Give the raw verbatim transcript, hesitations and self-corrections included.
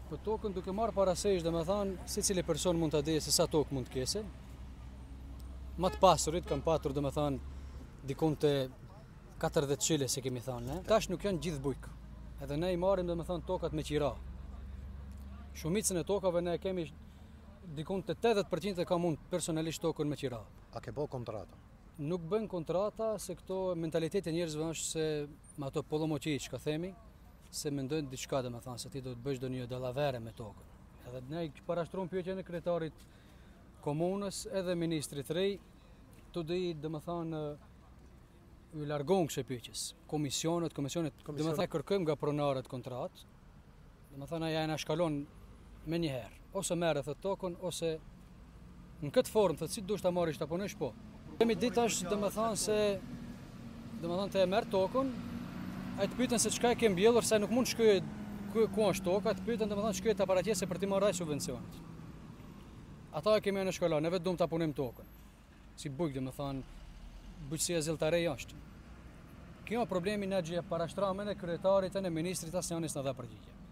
Po tokën duke marrë parasysh, domethënë, secili person mund ta dijë se sa tokë mund të kese. Më të pasurit kanë patur domethënë dikun te katërdhjetë çile si kemi thënë, ne. Tash nuk janë gjithë bujk. Edhe ne i marrim domethënë tokat me qira. Shumicën e tokave ne kemi dikun te tetëdhjetë përqind e ka mund personalisht tokën me qira. A ke bë kontrata? Nuk bën kontrata se këto mentaliteti e njerëzve është se me ato pollomoqi që themi, se mendojnë diçka domethënë se ti do të bësh ndonjë dallavere me tokën. Edhe ne i parashtruam pyetjen e kryetarit komunës edhe ministrit rej, të di domethënë ju largon kësaj pyetjes. Komisionet, komisionet, domethënë kërkojmë nga pronarët kontratë. Domethënë ajo na shkalon me një herë, ose merret atë tokën ose në këtë formë, thotë si dush ta marrësh ta punosh po. Kemi ditë është domethënë se domethënë të e merr tokën, ai të pyeten se çka e ke mbjellur, se nuk mund shkojë ku, ku është toka, të pyeten domethënë shkojë ta paraqesë për të marrë subvencionet. Ata e kemi në shkolla, ne vetëm ta punojmë tokën. Si bujk domethënë bujqësia zelltare është. Kjo problemi na gjë parashtramë në kryetarit e në ministrit asnjënis në dha përgjigje.